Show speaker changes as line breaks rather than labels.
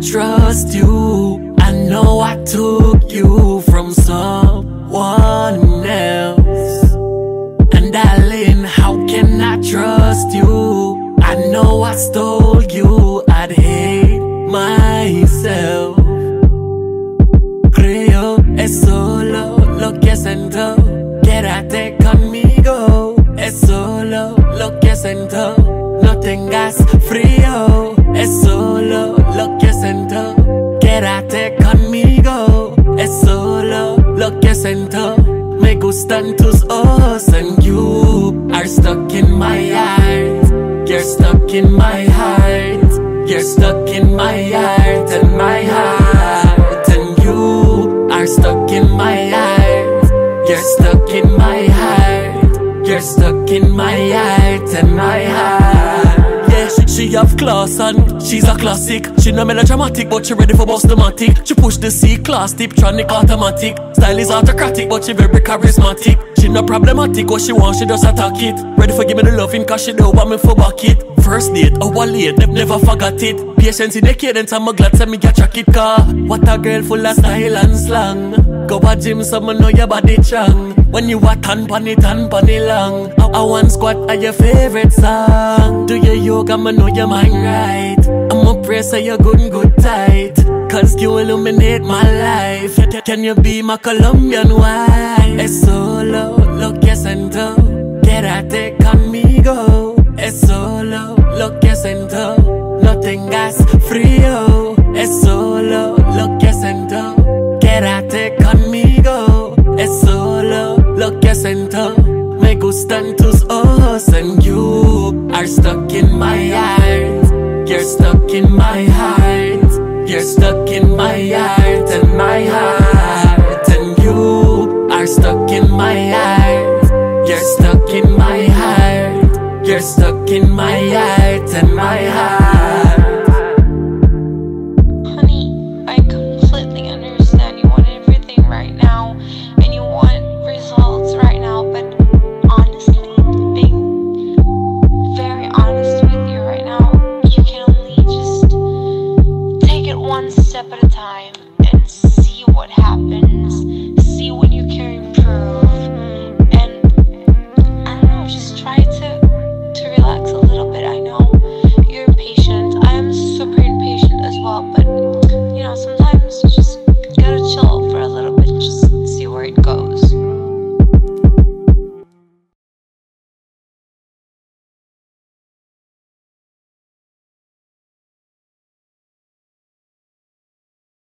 trust you. I know I took you from someone else. And darling, how can I trust you? I know I stole you, I'd hate myself. Creo es solo lo que siento. Quédate conmigo, es solo lo que siento. No tengas frío, es solo lo que siento. Quédate conmigo, es solo lo que siento. Me gustan tus ojos and you are stuck in my heart. You're stuck in my heart. You're stuck in my heart and my heart. And you are stuck in my heart. You're stuck in my heart. You're stuck in my heart and my heart. Yeah, she have class and she's a classic. She no melodramatic but she ready for Boston-matic. She push the C-class, Tiptronic automatic. Style is autocratic but she very charismatic. She no problematic, what she want she just attack it. Ready for give me the loving cause she don't want me for back it. First date, hour late, never forgot it. Patience in the cadence, I'm glad to me get track it. Car what a girl full of style and slang. Go a gym so me know your body strong. When you a tan pan long. I want squat are your favorite song. Do your yoga, me know your mind right. I'ma pray so you're good and good tight. Cause you illuminate my life. Can you be my Colombian wife? Es solo lo que siento. Quédate conmigo. Es solo lo que siento. No tengas frío. Es solo lo que siento. Quédate conmigo. Es solo lo que siento. Me gustan tus ojos and you are stuck in my heart. You're stuck in my heart. You're stuck in my heart and my heart. And you are stuck in my heart. You're stuck in my heart. You're stuck in my heart and my heart.